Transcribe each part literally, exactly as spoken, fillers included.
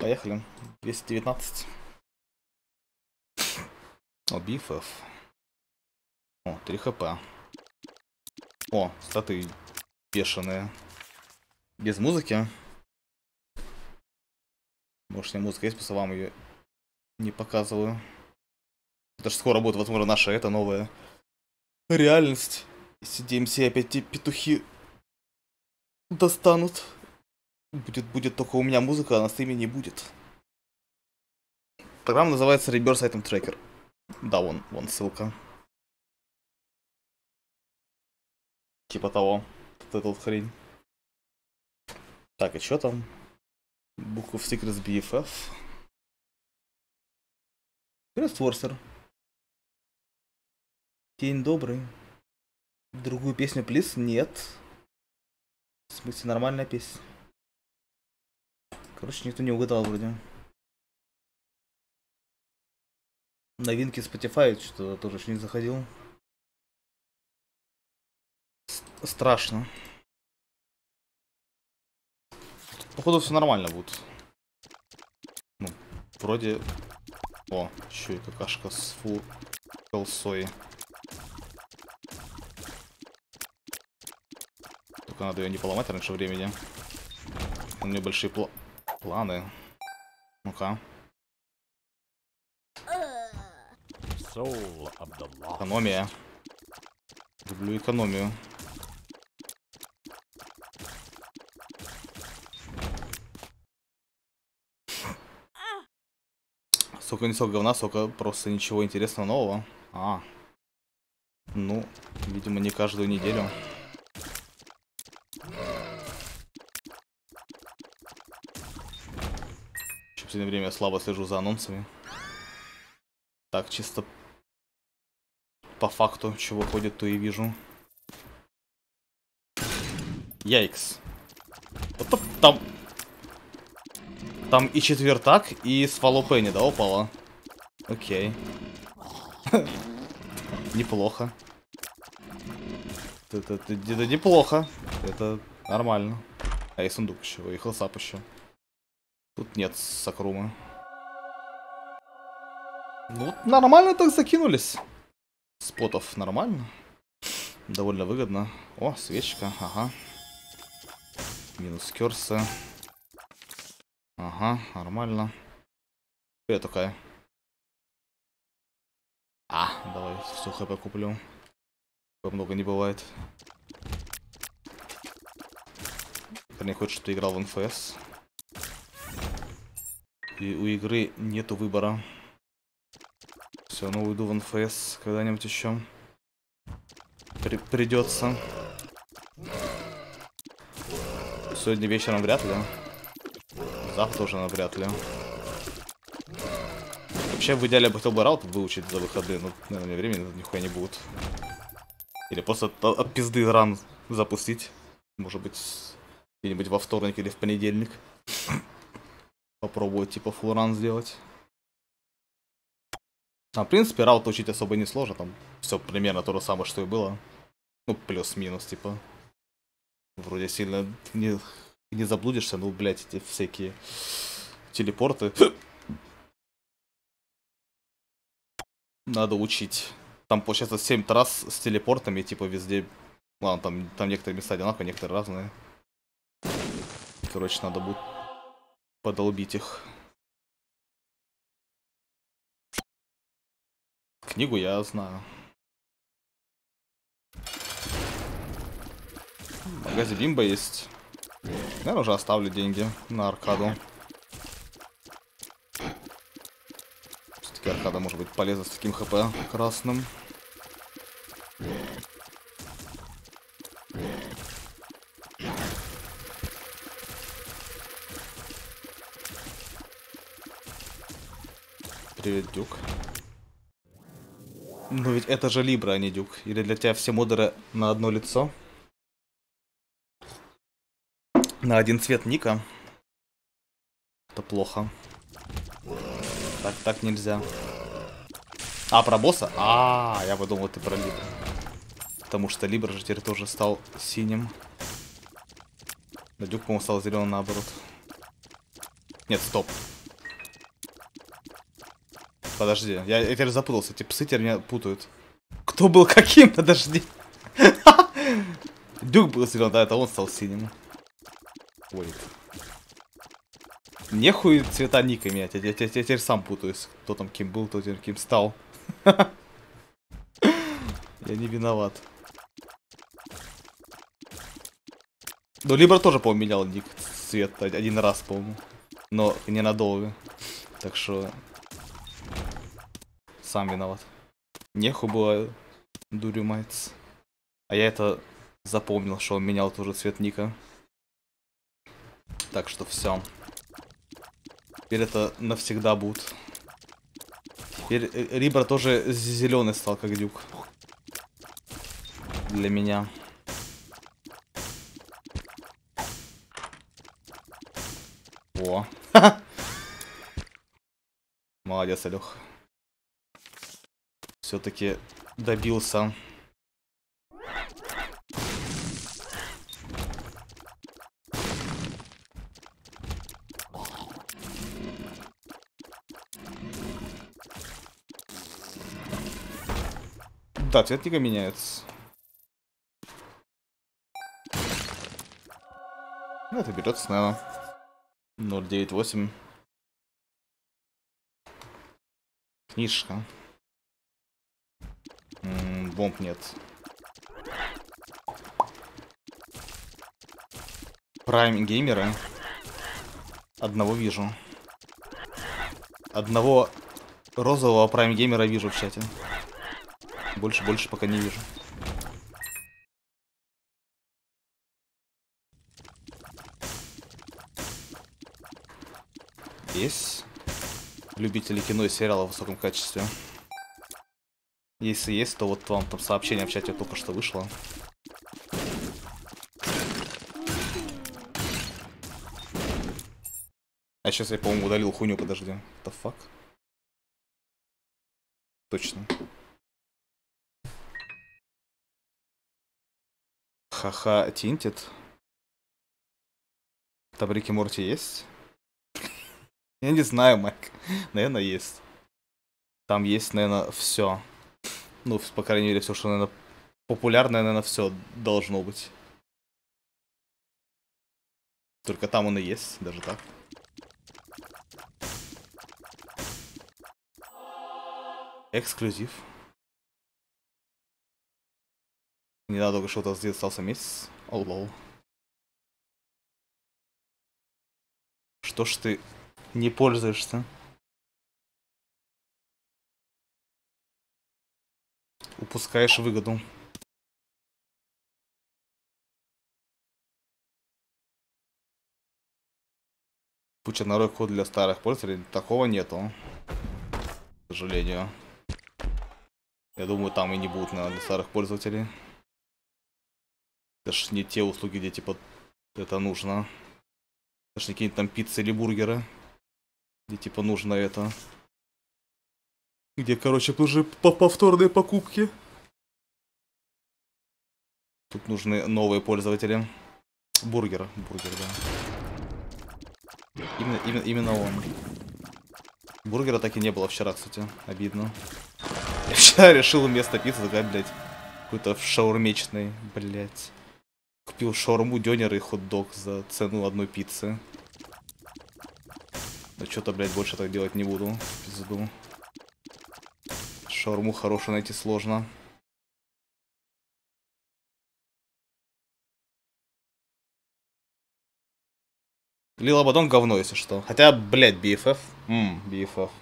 Поехали. двести девятнадцать. О, би эф эф. О, три хп. О, статы бешеные. Без музыки. Может, у меня музыка есть, просто вам ее не показываю. Это же скоро будет, возможно, наша это новая реальность. Если ди эм си опять те петухи достанут. Будет, будет только у меня музыка, а на стриме не будет. Программа называется Reverse Item Tracker. Да, вон, вон ссылка. Типа того. Вот эта вот хрень. Так, и что там? Book of Secrets би эф эф. Крестворсер. День добрый. Другую песню, плиз? Нет. В смысле, нормальная песня. Короче, никто не угадал вроде. Новинки Spotify, что-то тоже еще не заходил. С- страшно. Походу все нормально будет. Ну, вроде... О, еще и какашка с фу колсой. Только надо ее не поломать раньше времени. У меня большие пла планы. Ну-ка. Экономия. Люблю экономию. Сколько не сколько говна, сколько просто ничего интересного нового. А. Ну, видимо, не каждую неделю. В последнее время я слабо слежу за анонсами. Так, чисто по факту, чего ходит, то и вижу. Яйкс. Вот там... Там и четвертак, и с Follow Penny, да, упало? Окей. Неплохо. Это, это, это неплохо. Это нормально. А и сундук еще, и хелсап еще. Тут нет сакрумы. Ну, нормально так закинулись. Спотов нормально. Довольно выгодно. О, свечка, ага. Минус керса. Ага, нормально. Я такая. А, давай все хп куплю. Много не бывает. Парень хочет, что ты играл в эн эф эс. И у игры нету выбора. Все, ну уйду в эн эф эс когда-нибудь еще. При придется. Сегодня вечером вряд ли. Завтра тоже навряд ли. Вообще, в идеале я бы хотел бы раут выучить за выходные, но, наверное, времени нихуя не будет. Или просто от, от пизды ран запустить. Может быть, где-нибудь во вторник или в понедельник. Попробовать, типа, фулл ран сделать. А, в принципе, раут учить особо не сложно. Там все примерно то же самое, что и было. Ну, плюс-минус, типа. Вроде сильно не, не заблудишься, ну, блядь, эти всякие телепорты. Надо учить. Там, получается, семь трасс с телепортами, типа, везде. Ладно, там, там некоторые места одинаковые, некоторые разные. Короче, надо будет подолбить их. Книгу я знаю. В магазе Бимба есть. Наверное, уже оставлю деньги на аркаду. Все-таки аркада может быть полезна с таким хп красным. Привет, Дюк. Но ведь это же Либра, а не Дюк. Или для тебя все модеры на одно лицо? На один цвет ника? Это плохо. Так, так нельзя. А, про босса? А, я подумал, ты про Либра. Потому что Либра же теперь тоже стал синим. Да, Дюк, по-моему, стал зеленым наоборот. Нет, стоп. Подожди, я, я теперь запутался, эти псы теперь меня путают. Кто был каким? Подожди. Дюк был зеленый, да, это он стал синим. Ой. Нехуй цвета ника менять, я, я, я, я теперь сам путаюсь. Кто там кем был, кто теперь кем стал. Я не виноват. Ну, Либра тоже, по-моему, менял ник цвет один раз, по-моему. Но ненадолго. Так что... Сам виноват. Нехуй было дурюмайц. А я это запомнил, что он менял тоже цвет ника. Так что все. Теперь это навсегда будет. Теперь Рибра тоже зеленый стал, как Дюк. Для меня. О. Молодец, Алёх. Все-таки добился. Да, цвет ника меняется. Ну, это берется, наверное. ноль девять восемь. Книжка. М-м, бомб нет. Прайм геймера. Одного вижу. Одного розового прайм геймера вижу в чате. Больше, больше пока не вижу. Есть любители кино и сериала в высоком качестве. Если есть, то вот вам там сообщение в чате только что вышло. А сейчас я, по-моему, удалил хуйню, подожди. What the fuck? Точно. Ха-ха, тинтит. Там Рик и Морти есть? Я не знаю, Майк. Наверное, есть. Там есть, наверное, все. Ну, по крайней мере, все, что, наверное, популярное, наверное, все должно быть. Только там он и есть, даже так. Эксклюзив. Не надо только что-то здесь остался месяц. О, лол. Что ж ты не пользуешься? Упускаешь выгоду. Почерновой код для старых пользователей. Такого нету. К сожалению. Я думаю, там и не будут, наверное, для старых пользователей. Это ж не те услуги, где типа это нужно. Это ж не какие-то там пиццы или бургеры. Где типа нужно это. Где, короче, уже по повторные покупки. Тут нужны новые пользователи. Бургер. Бургер, да. Именно, именно, именно он. Бургера так и не было вчера, кстати. Обидно. Я вчера решил вместо пиццы заказать, блядь, какой-то в шаурмечной, блядь. Купил шаурму, дёнер и хот-дог за цену одной пиццы. Но что-то, блядь, больше так делать не буду. Пизду. Шаурму хорошую найти сложно. Лил Абадон говно, если что. Хотя, блядь, би эф эф. Ммм, би эф эф.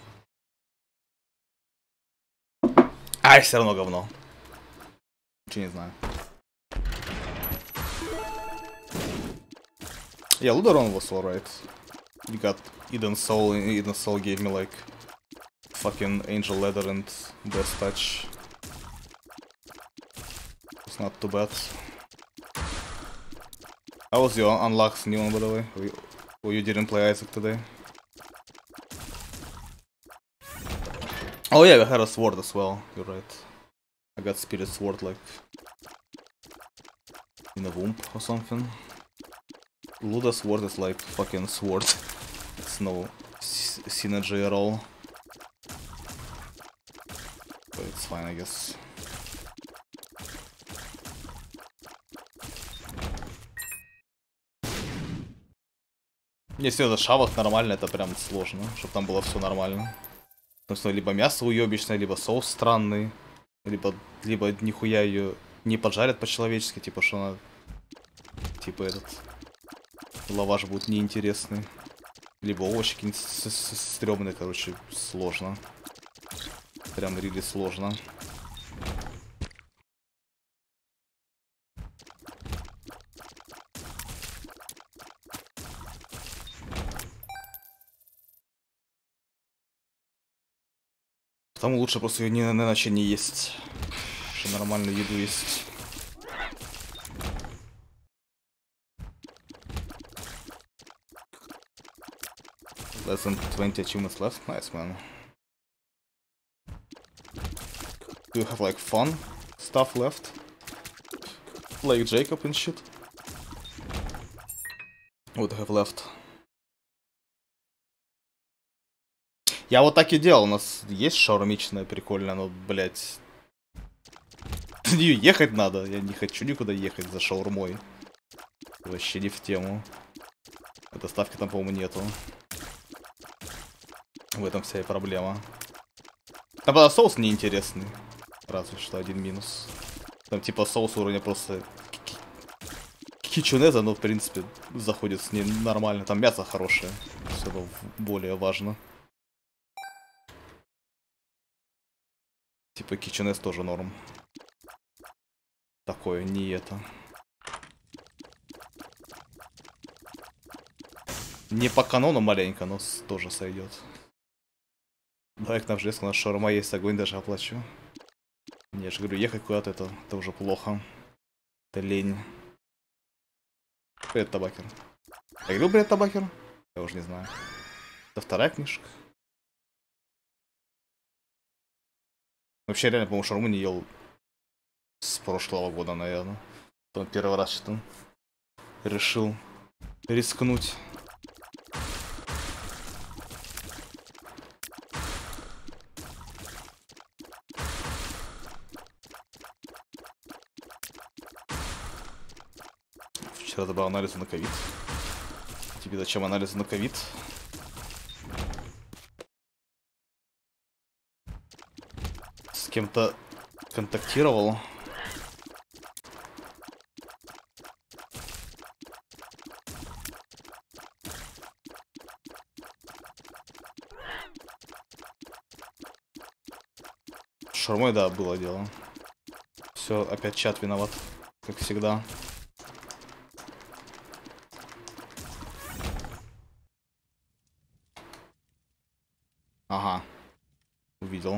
Ай, все равно говно. Ничего не знаю. Yeah, Luderon was alright. You got Eden Soul, and Eden Soul gave me like fucking Angel Leather and Death Touch. It's not too bad. How was your unlocks, Neon, by the way? Or you, or you didn't play Isaac today? Oh yeah, I had a sword as well, you're right. I got Spirit Sword like in a womb or something. Luda Sword is like fucking sword. It's no synergy at all. It's fine, I guess. Если это шавах нормально, это прям сложно, чтобы там было все нормально. Потому что либо мясо уебищное, либо соус странный, либо, либо нихуя ее не поджарят по-человечески, типа что она, типа этот лаваш будет неинтересный, либо овощи какие-нибудь стрёмные, короче, сложно. Прям рили сложно. Потому лучше просто ее не, иначе не есть. Что нормальную еду есть. Less than twenty achievements left. Nice, man. Do you have like fun stuff left? Like Jacob and shit? What do you have left? Я вот так и делал. У нас есть шаурмичная прикольная, но, блять. На нее ехать надо. Я не хочу никуда ехать за шаурмой. Вообще не в тему. Доставки там, по-моему, нету. В этом вся и проблема. Там, правда, соус неинтересный. Разве что один минус. Там типа соус уровня просто кичунеза, но в принципе заходит с ним нормально. Там мясо хорошее. Все более важно. Типа кичунез тоже норм. Такое, не это. Не по канону маленько, но тоже сойдет. Давай к нам в Жеску, у нас шаурма есть, огонь даже оплачу. Не, я же говорю, ехать куда-то это, это уже плохо. Это лень. Привет, Табакер. Я говорил, привет, Табакер? Я уже не знаю. Это вторая книжка. Вообще, реально, по-моему, шаурму не ел с прошлого года, наверное. Потом первый раз что-то решил рискнуть. Вчера забрал анализы на ковид. Тебе зачем анализы на ковид? С кем-то контактировал. Шаурмой, да, было дело. Все, опять чат виноват, как всегда. Ага. Увидел.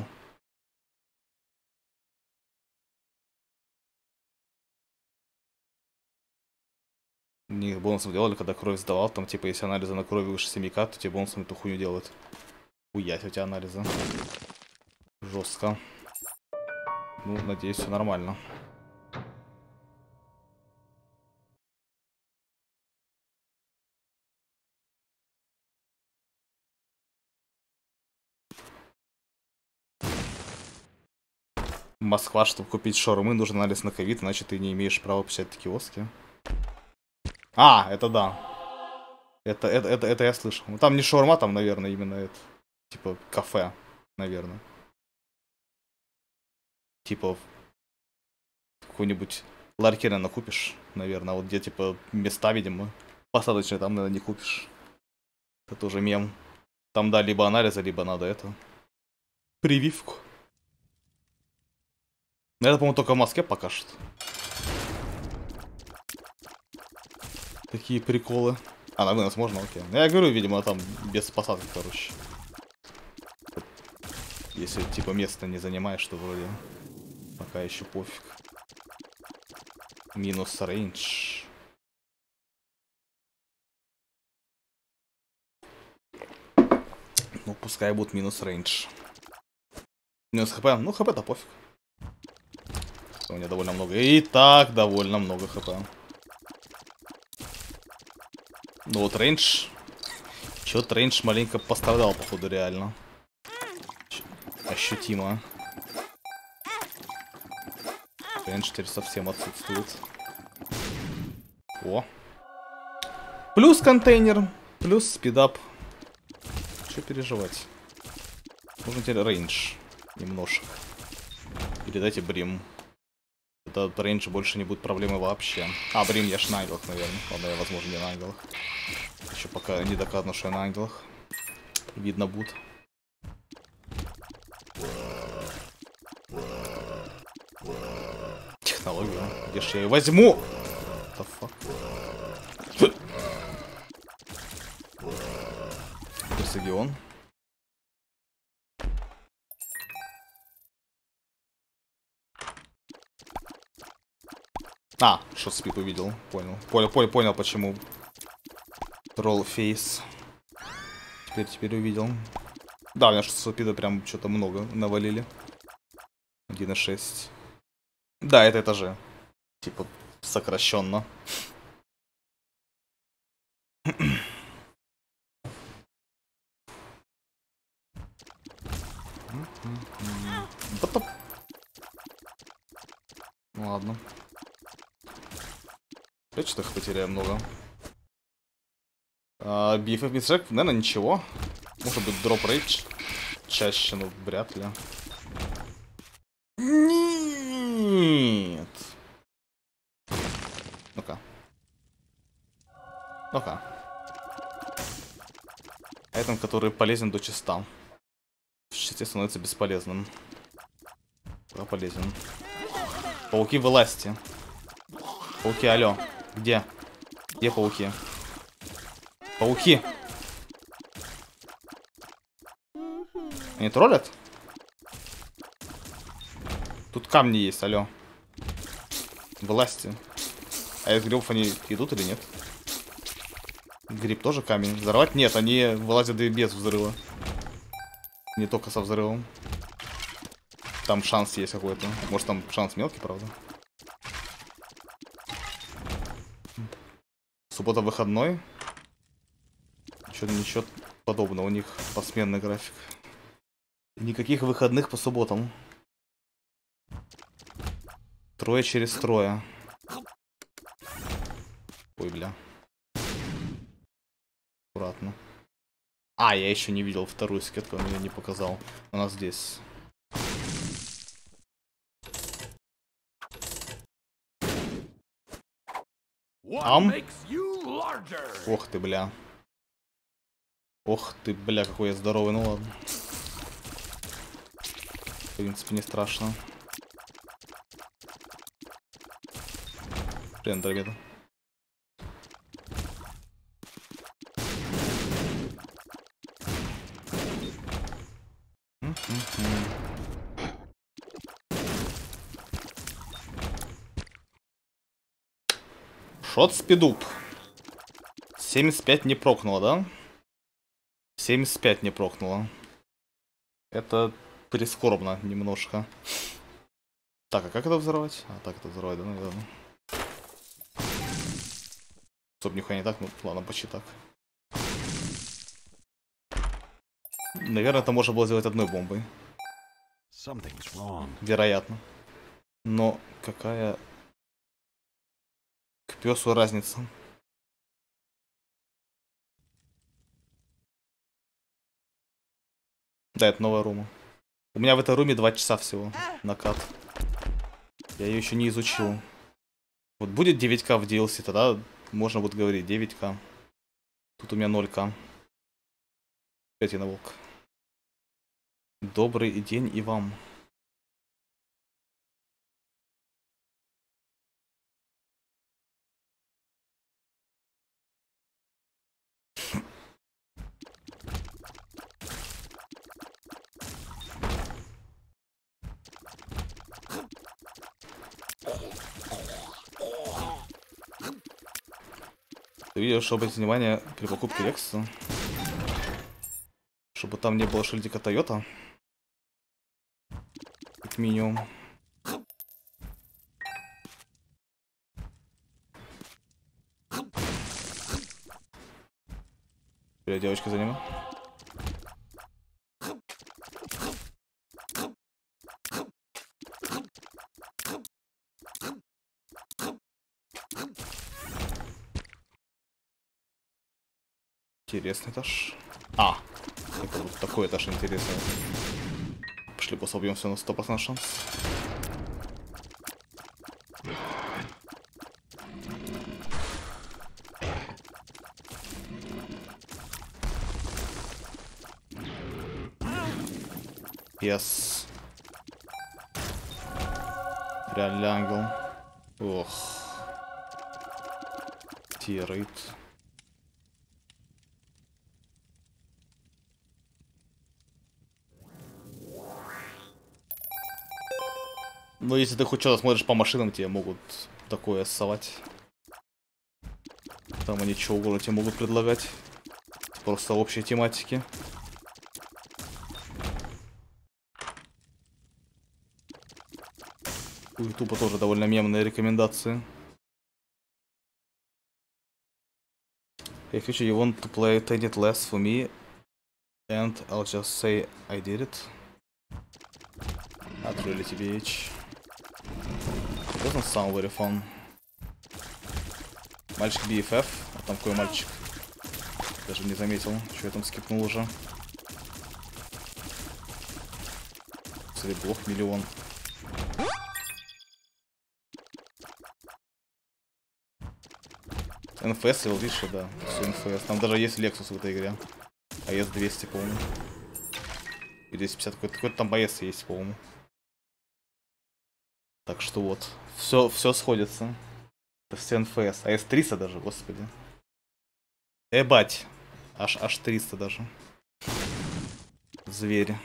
Не бонусом делали, когда кровь сдавал. Там, типа, если анализы на крови выше семи ка, то тебе бонусом эту хуйню делают. Уять у тебя анализы. Жестко. Ну, надеюсь, все нормально. Москва, чтобы купить шаурмы, нужен анализ на ковид, иначе ты не имеешь права посещать такие киоски. А, это да. Это, это, это, это я слышал. Ну, там не шаурма, там, наверное, именно это. Типа кафе, наверное. Типа какой-нибудь ларьки, наверное, купишь, наверное. А вот где, типа, места, видимо, посадочные, там, наверное, не купишь. Это тоже мем. Там, да, либо анализа, либо надо это. Прививку. Это, по-моему, только в Москве пока что. Такие приколы. А, на вынос можно? Окей. Я говорю, видимо, там без посадки, короче. Если, типа, место не занимаешь, то вроде пока еще пофиг. Минус рейндж. Ну, пускай будет минус рейндж. Минус хп. Ну, хп-то пофиг. У меня довольно много. И так довольно много хп. Ну вот рейндж. Чё-то рейндж маленько пострадал, походу, реально. Ощутимо. Рейндж теперь совсем отсутствует. О. Плюс контейнер, плюс спидап. Что переживать? Нужно теперь рейндж немножко. Передайте Брим. Это рейндж больше не будет проблемы вообще. А, Брим, я ж на ангелах, наверное. Ладно, я, возможно, не на ангелах. Еще пока не доказано, что я на ангелах. Видно будет. Технология. Где ж я ее возьму? What the fuck? Персегион. А, что спид увидел. Понял. Понял, понял, понял, почему. Тролл фейс. Теперь, теперь увидел. Да, у меня что спида прям что-то много навалили. один и шесть. Да, это этаже. Типа, сокращенно. Ладно. Я что-то их потеряю много. А, би эф эф мистрек, наверное, ничего. Может быть, дроп рейдж чаще, но вряд ли. Нет. Ну-ка. Ну-ка. Айтем, который полезен до чиста. В чисте становится бесполезным. Да, полезен. Пауки, вылазьте. Пауки, алло. Где? Где пауки? Пауки! Они троллят? Тут камни есть, алло. Вылазьте. А из грибов они идут или нет? Гриб тоже камень. Взорвать? Нет, они вылазят и без взрыва. Не только со взрывом. Там шанс есть какой-то. Может, там шанс мелкий, правда? Суббота выходной. Что-то ничего подобного. У них посменный график. Никаких выходных по субботам. Трое через трое. Ой, бля. Аккуратно. А, я еще не видел вторую скетку, он мне не показал. У нас здесь. Ам? Ох ты, бля. Ох ты, бля, какой я здоровый, ну ладно. В принципе, не страшно. Привет, Андромеда. Шот спидуп. семьдесят пять не прокнуло, да? семьдесят пять не прокнуло. Это прискорбно немножко. Так, а как это взорвать? А, так это взорвать, да, наверное. Стоп, нихуя не так, ну ладно, почти так. Наверное, это можно было сделать одной бомбой. Вероятно. Но какая к пёсу разница? Да, это новая рума. У меня в этой руме два часа всего накат. Я ее еще не изучил. Вот будет девять ка в ди эл си, тогда можно будет говорить девять ка. Тут у меня ноль ка. Опять я на волк. Добрый день и вам. Ты видел, что обратить внимание при покупке Лексуса? Чтобы там не было шильдика Тойота. Как минимум. Привет, девочка за ним. Интересный этаж. А, это вот такой этаж интересный. Пошли босса убьем, все на сто процентов шанс. Yes. Реально ангел. Ох. Тирейт. Ну, если ты хоть что-то смотришь по машинам, тебе могут такое ссовать. Там они что угодно тебе могут предлагать. Просто общие тематики. У Ютуба тоже довольно мемные рекомендации. Hey, future, you want to play Tainted Less for me? And I'll just say I did it. Not really, ти би эйч. Doesn't sound very fun. Мальчик би эф эф. А там какой мальчик? Даже не заметил, что я там скипнул уже. Блок миллион. эн эф эс, видишь, да, все эн эф эс. Там даже есть Lexus в этой игре. а эс двести, по-моему. И двести пятьдесят, какой-то какой там эй эс есть, по-моему. Так что вот, все, все сходится. Это все эн эф эс. а эс триста даже, господи. Эбать. Аж, аж триста даже. Звери.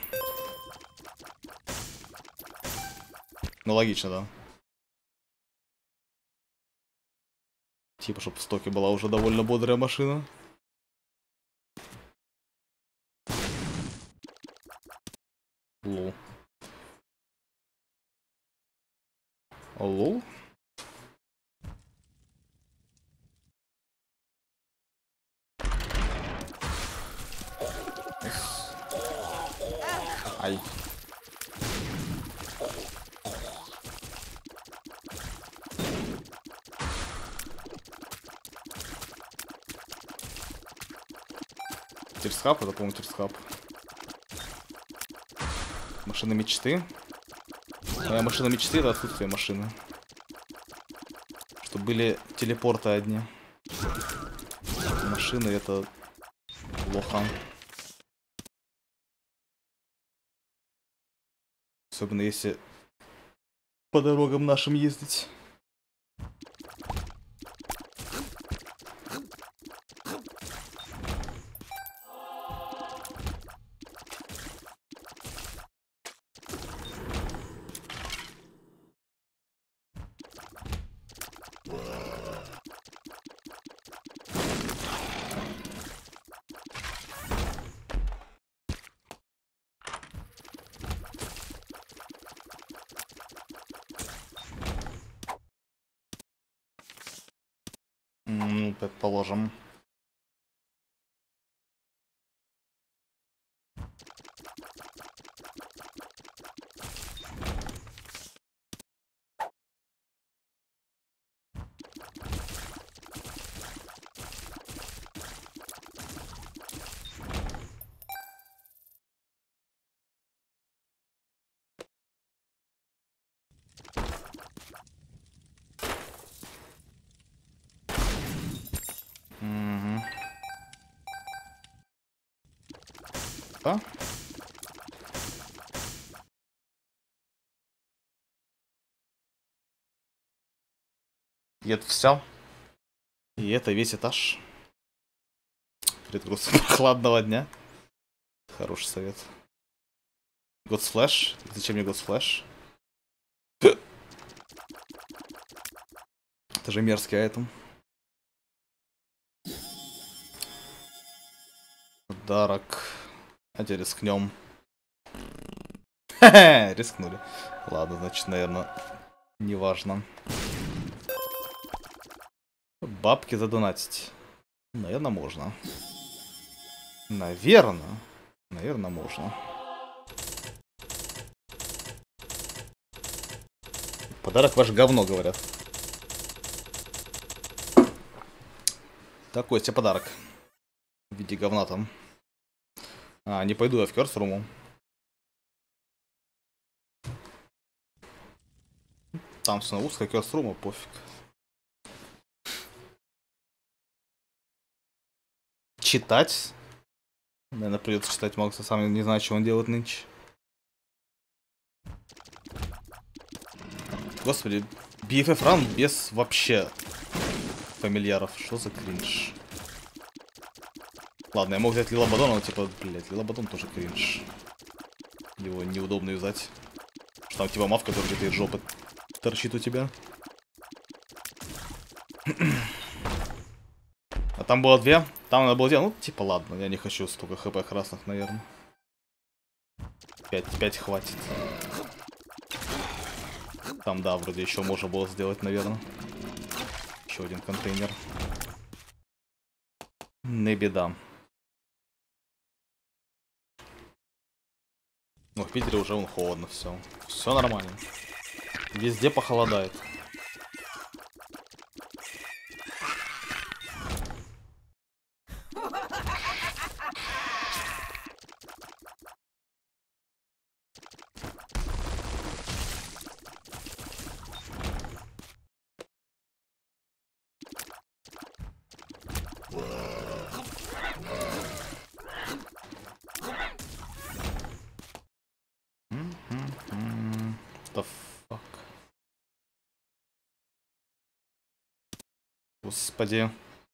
Ну, логично, да. Типа, чтобы в стоке была уже довольно бодрая машина. Лол. Лол? Ай. Тирсхаб, это, по-моему, Тирсхаб. Машина мечты. Моя машина мечты — это отсутствие машины. Чтобы были телепорты одни. Машины — это плохо. Особенно если по дорогам нашим ездить. Ну, предположим. Угу. А? И это все. И это весь этаж. Предгруз прохладного дня. Хороший совет. God's Flash. Зачем мне God's Flash? Это же мерзкий айтем. Подарок. А теперь рискнем. Ха-ха, рискнули. Ладно, значит, наверное, неважно. Бабки задонатить. Наверное, можно. Наверное. Наверное, можно. Подарок ваш говно, говорят. Такой тебе подарок. В виде эти говна там. А, не пойду я в Curse-руму. Там все на узкая Curse-рума, пофиг. Читать? Наверное, придется читать Макса, сам не знаю, что он делает нынче. Господи, би эф эф ран без вообще фамильяров. Что за кринж? Ладно, я мог взять Лилабадон, но типа, блядь, Лилабадон тоже кринж. Его неудобно юзать. Что там типа мав, который где-то из жопы торчит у тебя. А там было две? Там надо было две? Ну, типа, ладно, я не хочу столько хп красных, наверное. Пять, пять хватит. Там, да, вроде еще можно было сделать, наверное. Еще один контейнер. Не беда. Ну, в Питере уже он холодно, все. Все нормально. Везде похолодает. The fuck? Господи.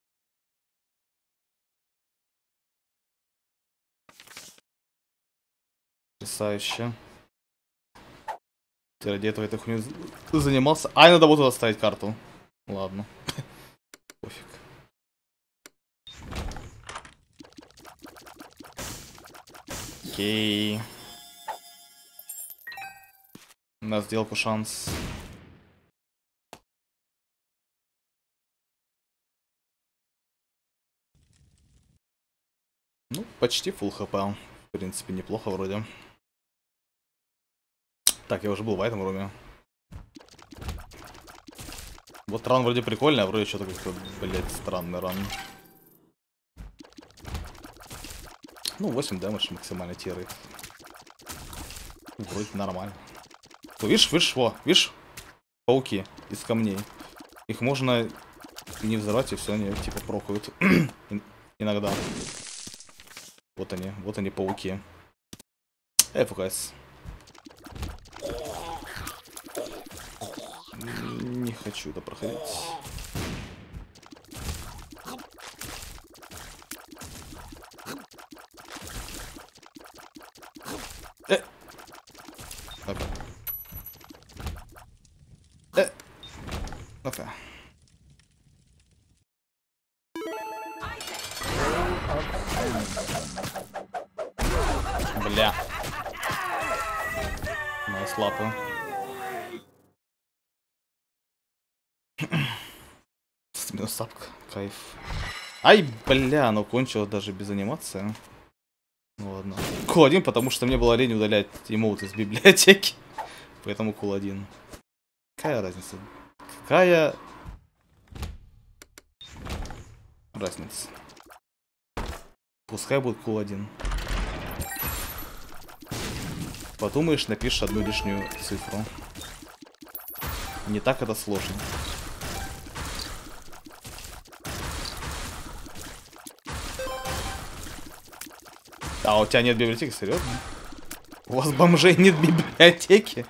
Потрясающе. Ты ради этого этой хуйней занимался? Ай, надо вот туда ставить карту. Ладно. Пофиг. Окей. На сделку шанс. Ну, почти фулл хп. В принципе, неплохо вроде. Так, я уже был в этом руме. Вот ран вроде прикольный, а вроде что-то как-то, блять, странный ран. Ну, восемь дэмэдж максимально тирает. Вроде нормально. Ну, видишь, видишь, во, видишь? Пауки из камней. Их можно не взорвать, и все, они типа прокают. Иногда. Вот они, вот они, пауки. эф ка эс. Не хочу это проходить. Э! Окей. Э! Окей. Бля. Найс лапы. Минус сапка. Кайф. Ай, бля, оно кончилось даже без анимации. Ну ладно. Кул один, потому что мне было лень удалять эмоут из библиотеки. Поэтому Кул один. Какая разница? Какая разница? Пускай будет Кул один. Подумаешь, напишешь одну лишнюю цифру. Не так это сложно. А у тебя нет библиотеки, серьезно? У вас бомжей нет библиотеки?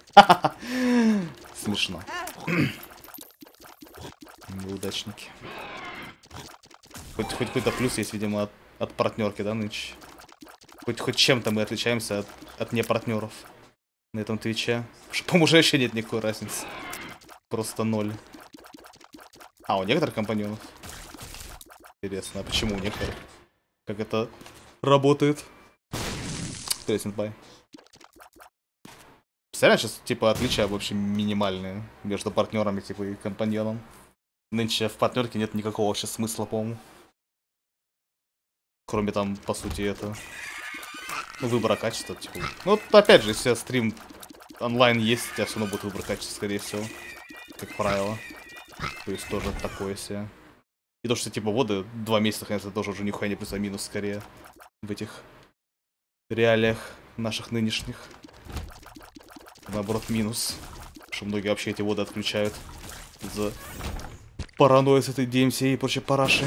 Смешно. Неудачники. Хоть хоть какой-то плюс есть, видимо, от, от партнерки, да, нынче? Хоть хоть чем-то мы отличаемся от, от непартнеров на этом твиче. По-моему, уже вообще нет никакой разницы. Просто ноль. А, у некоторых компаньонов. Интересно, а почему у некоторых? Как это работает? Бай. Представляешь, сейчас, типа, отличия вообще минимальные между партнерами, типа, и компаньоном. Нынче в партнерке нет никакого вообще смысла, по-моему. Кроме там, по сути, это... Ну, выбора качества, типа. Ну, вот, опять же, если стрим онлайн есть, у тебя все равно будет выбор качества, скорее всего. Как правило. То есть тоже такое себе. И то, что типа воды два месяца, конечно, тоже уже нихуя не плюс, а минус скорее. В этих реалиях наших нынешних. Наоборот, минус. Что многие вообще эти воды отключают за паранойю с этой ди эм си и прочей парашей.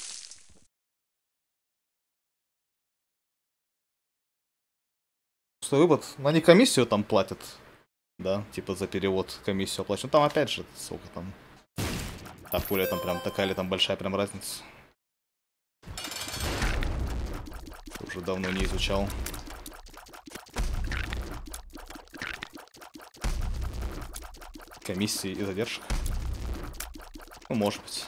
Пустой вывод. Но они комиссию там платят. Да, типа за перевод комиссию оплачивают. Ну там опять же, сколько там. Так, хули там прям такая ли там большая прям разница. Уже давно не изучал. Комиссии и задержек. Ну, может быть.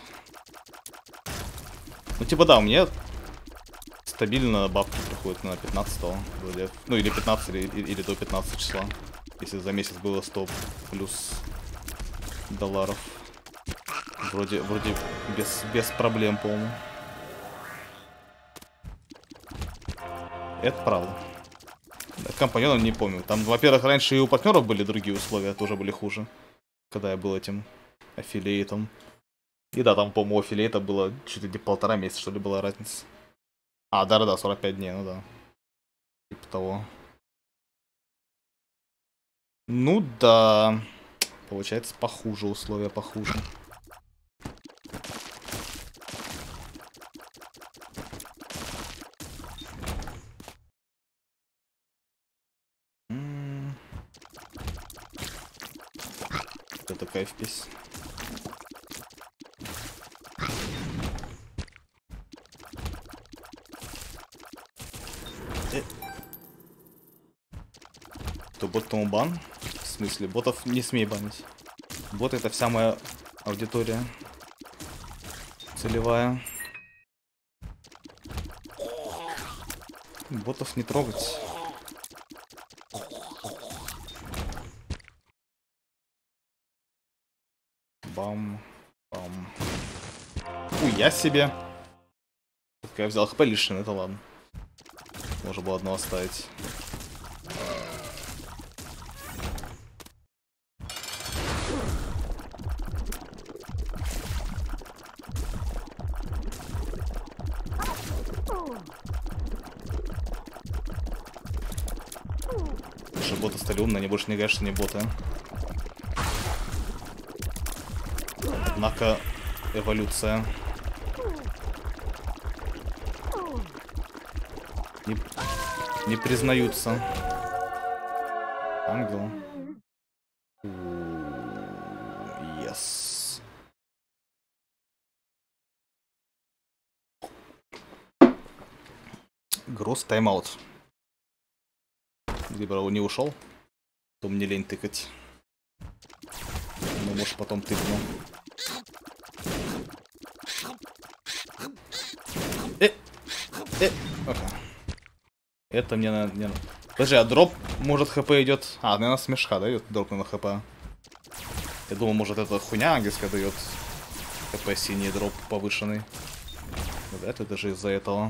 Ну, типа, да, у меня стабильно бабки приходят на пятнадцатого вроде. Ну, или пятнадцатого, или, или до пятнадцатого числа. Если за месяц было сто плюс долларов. Вроде, вроде без, без проблем, по-моему. Это правда. Компаньона не помню. Там, во-первых, раньше и у партнеров были другие условия, тоже были хуже. Когда я был этим аффилиейтом. И да, там, по-моему, у аффилиейта было чуть ли не полтора месяца, что ли, была разница. А, да-да-да, сорок пять дней, ну да. Типа того. Ну да. Получается, похуже условия, похуже. Это кайф пись. Э. То бот тому бан? В смысле, ботов не смей банить. Бот это вся моя аудитория. Целевая. Ботов не трогать. Бам. Бам. Хуя себе. Только я взял хп лишнее, это ладно. Можно было одно оставить. Что боты стали умные, они больше не говорят, что не боты. Однако эволюция. Не, не признаются. Ангел. Yes. Гроз тайм-аут. Либо он не ушел, то мне лень тыкать. Ну, может, потом тыкну. Э, э, ага. Это мне надо. Не... Подожди, а дроп, может, хп идет. А, наверное, с мешка дает дроп на хп. Я думал, может, это хуйня ангельская дает. хп синий дроп повышенный. Да, это даже из-за этого.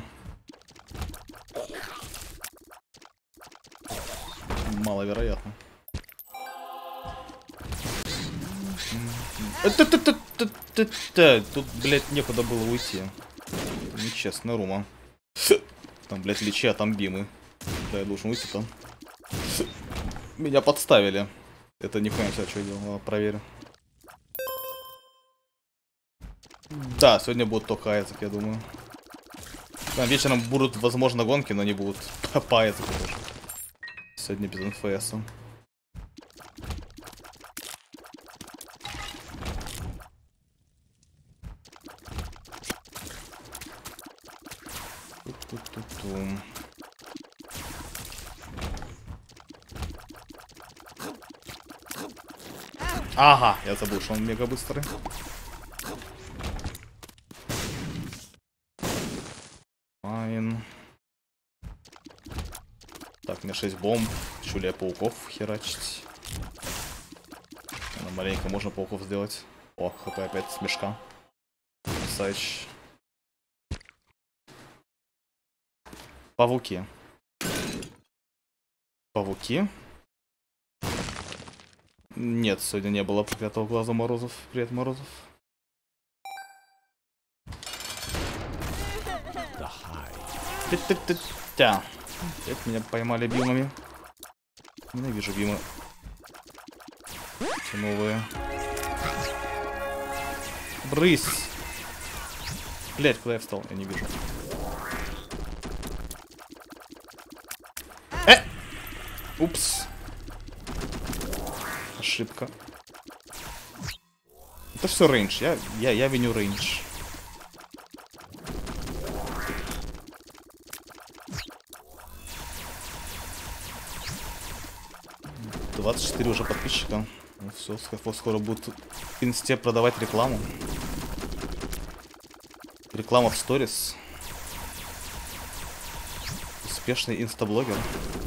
Маловероятно. Тут, блядь, некуда было уйти. Нечестно, Рума. Там, блядь, личи, а там бимы. Да, я должен уйти там. Меня подставили. Это не понял, что я делал. Проверю. Да, сегодня будет только Айзек, я думаю. Там вечером будут, возможно, гонки, но не будут по Айзеку тоже. Сегодня без эн эф эс. Ту-ту-ту-ту. Ага, я забыл, что он мега быстрый. Файн. Так, у меня шесть бомб. Хочу ли я пауков херачить? Ну, маленько можно пауков сделать. О, хп опять с мешка. Сайч. Павуки. Павуки? Нет, сегодня не было проклятого глаза Морозов. Привет, Морозов. Тя. Опять меня поймали бимами. Ненавижу бимы. Эти новые. Брысь. Блять, куда я встал? Я не вижу. Э! Упс. Ошибка. Это все рейндж. Я, я, я виню рейндж. двадцать четыре уже подписчика. Ну, все, скоро будут в инсте продавать рекламу. Реклама в сторис. Успешный инстаблогер.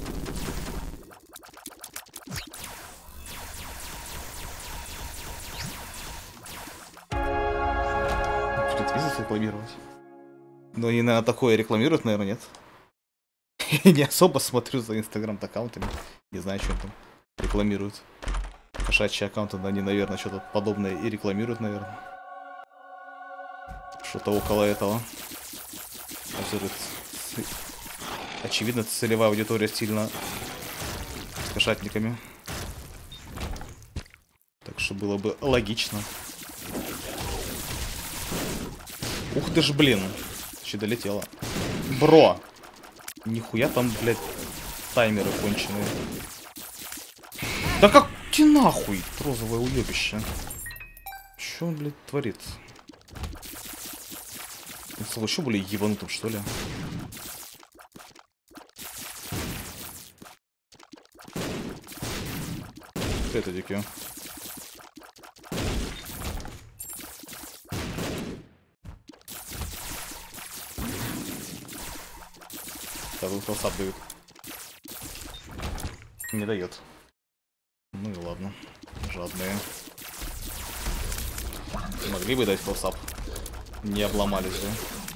Бизнес рекламировать. Но они, наверное, такое рекламируют, наверное, нет. Я не особо смотрю за инстаграм-аккаунтами. Не знаю, что там рекламируют. Кошачьи аккаунты, да, они, наверное, что-то подобное и рекламируют, наверное. Что-то около этого. Очевидно, целевая аудитория сильно с кошатниками. Так что было бы логично. Ух ты ж, блин. Еще долетело. Бро. Нихуя там, блядь, таймеры конченые. Да как ты нахуй, розовое уебище. Че он, блядь, творит? Он стал еще более ебанутым, что ли? Это дикие. Да, тут хелсап дают. Не дает. Ну и ладно. Жадные. Могли бы дать хелсап. Не обломались же.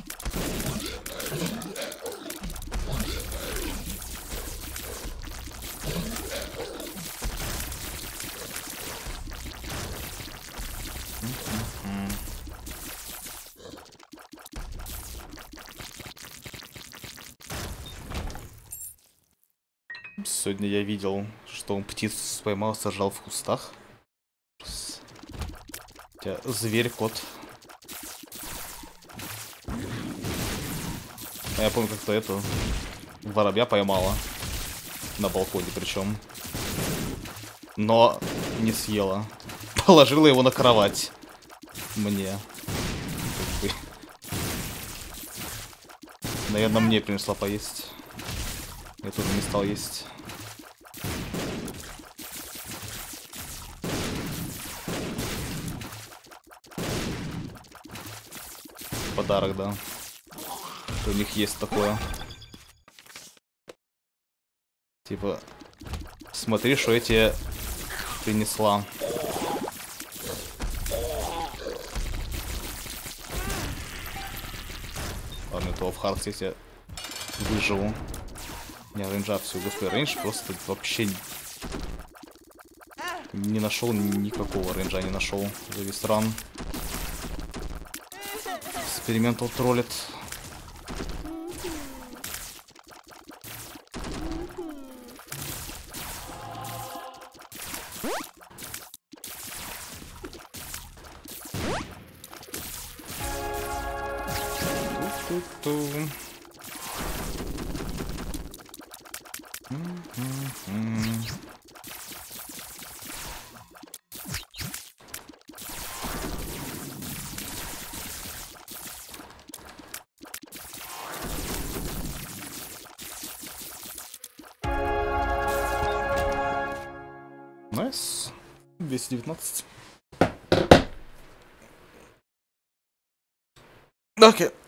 Сегодня я видел, что он птицу поймал, сажал в кустах. Хотя зверь, кот. А я помню, как-то эту воробья поймала. На балконе причем. Но не съела. Положила его на кровать. Мне. Наверное, мне принесла поесть. Я тоже не стал есть. Подарок, да. У них есть такое. Типа, смотри, что я тебе принесла. Ладно, то в Харсе я выживу. Не, рейнджа все, господи, рейндж просто вообще не нашел никакого рейнджа, не нашел за весь ран. Экспериментал троллит. Ту-ту-ту. Найс. двести девятнадцать. Окей.